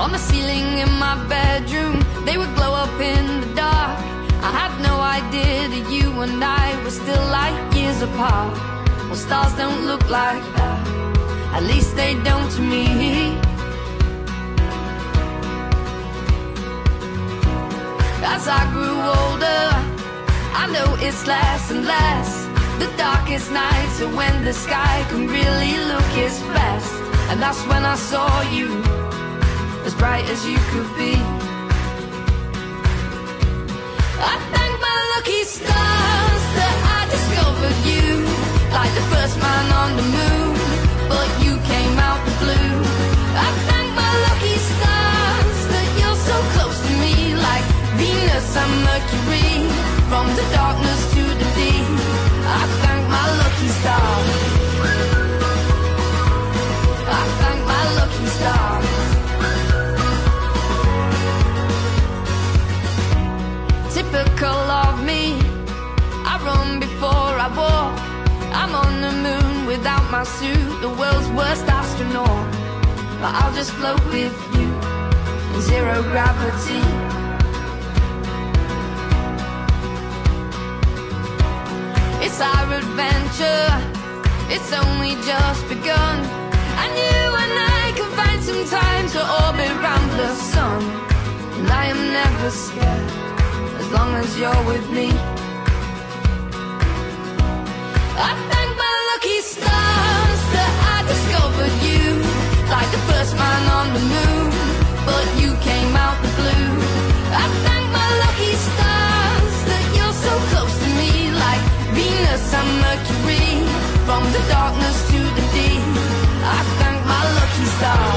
On the ceiling in my bedroom, they would glow up in the dark. I had no idea that you and I were still light years apart. Well, stars don't look like that, at least they don't to me. As I grew older, I know it's less and less. The darkest nights are when the sky can really look its best. And that's when I saw you, as bright as you could be. I thank my lucky stars that I discovered you, like the first man on the moon, but you came out the blue. I thank my lucky stars that you're so close to me, like Venus and Mercury, from the darkness to the deep. I thank my lucky stars. I thank my lucky stars. Typical of me, I run before I walk. I'm on the moon without my suit, the world's worst astronaut. But I'll just float with you in zero gravity. It's our adventure, it's only just begun. And you and I can find some time to orbit round the sun. And I am never scared, as long as you're with me. I thank my lucky stars that I discovered you, like the first man on the moon, but you came out the blue. I thank my lucky stars that you're so close to me, like Venus and Mercury, from the darkness to the deep. I thank my lucky stars.